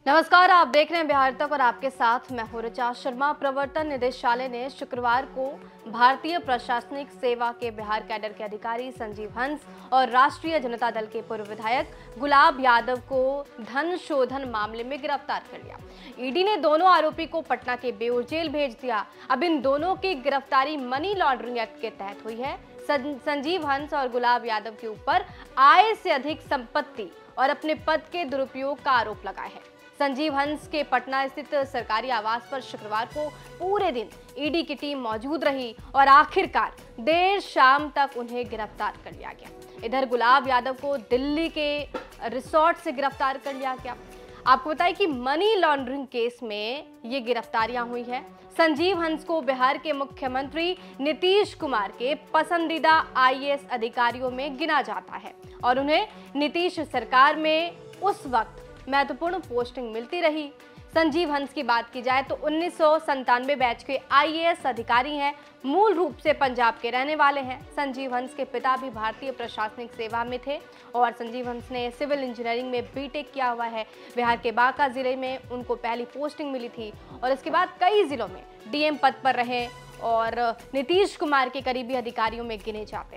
नमस्कार, आप देख रहे हैं बिहार तक और आपके साथ मैं हूं ऋचा शर्मा। प्रवर्तन निदेशालय ने शुक्रवार को भारतीय प्रशासनिक सेवा के बिहार कैडर के अधिकारी संजीव हंस और राष्ट्रीय जनता दल के पूर्व विधायक गुलाब यादव को धन शोधन मामले में गिरफ्तार कर लिया। ईडी ने दोनों आरोपी को पटना के बेऊर जेल भेज दिया। अब इन दोनों की गिरफ्तारी मनी लॉन्ड्रिंग एक्ट के तहत हुई है। संजीव हंस और गुलाब यादव के ऊपर आय से अधिक संपत्ति और अपने पद के दुरुपयोग का आरोप लगा है। संजीव हंस के पटना स्थित सरकारी आवास पर शुक्रवार को पूरे दिन ईडी की टीम मौजूद रही और आखिरकार देर शाम तक उन्हें गिरफ्तार कर लिया गया। इधर गुलाब यादव को दिल्ली के रिसोर्ट से गिरफ्तार कर लिया गया। आपको बताएं कि मनी लॉन्ड्रिंग केस में ये गिरफ्तारियां हुई है। संजीव हंस को बिहार के मुख्यमंत्री नीतीश कुमार के पसंदीदा आईएएस अधिकारियों में गिना जाता है और उन्हें नीतीश सरकार में उस वक्त महत्वपूर्ण पोस्टिंग मिलती रही। संजीव हंस की बात की जाए तो 1997 बैच के आईएएस अधिकारी हैं। मूल रूप से पंजाब के रहने वाले हैं। संजीव हंस के पिता भी भारतीय प्रशासनिक सेवा में थे और संजीव हंस ने सिविल इंजीनियरिंग में बीटेक किया हुआ है। बिहार के बांका जिले में उनको पहली पोस्टिंग मिली थी और इसके बाद कई जिलों में डीएम पद पर रहे और नीतीश कुमार के करीबी अधिकारियों में गिने जाते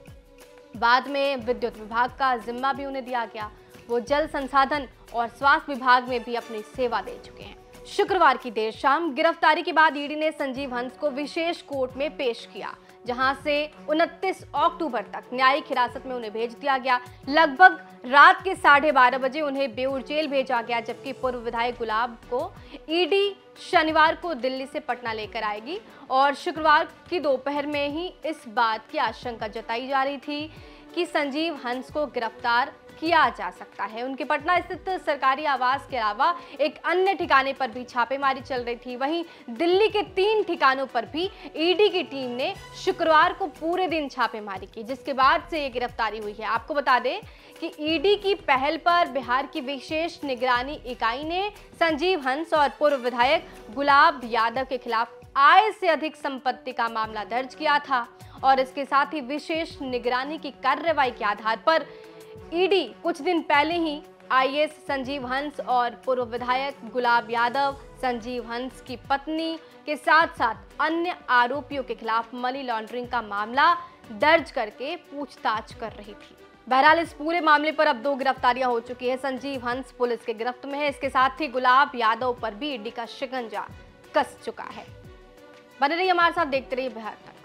हैं। बाद में विद्युत विभाग का जिम्मा भी उन्हें दिया गया। वो जल संसाधन और स्वास्थ्य विभाग में भी अपनी सेवा दे चुके हैं। शुक्रवार की देर शाम गिरफ्तारी के बाद ईडी ने संजीव हंस को विशेष कोर्ट में पेश किया, जहां से 29 अक्टूबर तक न्यायिक हिरासत में उन्हें भेज दिया गया। लगभग रात के 12:30 बजे उन्हें बेऊर जेल भेजा गया, जबकि पूर्व विधायक गुलाब को ईडी शनिवार को दिल्ली से पटना लेकर आएगी और शुक्रवार की दोपहर में ही इस बात की आशंका जताई जा रही थी कि संजीव हंस को गिरफ्तार किया जा सकता है। उनके पटना स्थित सरकारी आवास के अलावा एक अन्य ठिकाने पर भी छापेमारी चल रही थी। वहीं दिल्ली के 3 ठिकानों पर भी ईडी की टीम ने शुक्रवार को पूरे दिन छापेमारी की, जिसके बाद से ये गिरफ्तारी हुई है। आपको बता दें कि ईडी की पहल पर बिहार की विशेष निगरानी इकाई ने संजीव हंस और पूर्व विधायक गुलाब यादव के खिलाफ आय से अधिक संपत्ति का मामला दर्ज किया था और इसके साथ ही विशेष निगरानी की कार्रवाई के आधार पर ईडी कुछ दिन पहले ही आईएएस संजीव हंस और पूर्व विधायक गुलाब यादव, संजीव हंस की पत्नी के साथ साथ अन्य आरोपियों के खिलाफ मनी लॉन्ड्रिंग का मामला दर्ज करके पूछताछ कर रही थी। बहरहाल इस पूरे मामले पर अब 2 गिरफ्तारियां हो चुकी है। संजीव हंस पुलिस के गिरफ्त में है। इसके साथ ही गुलाब यादव पर भी ईडी का शिकंजा कस चुका है। बने रहिए हमारे साथ, देखते रहिए बिहार तक।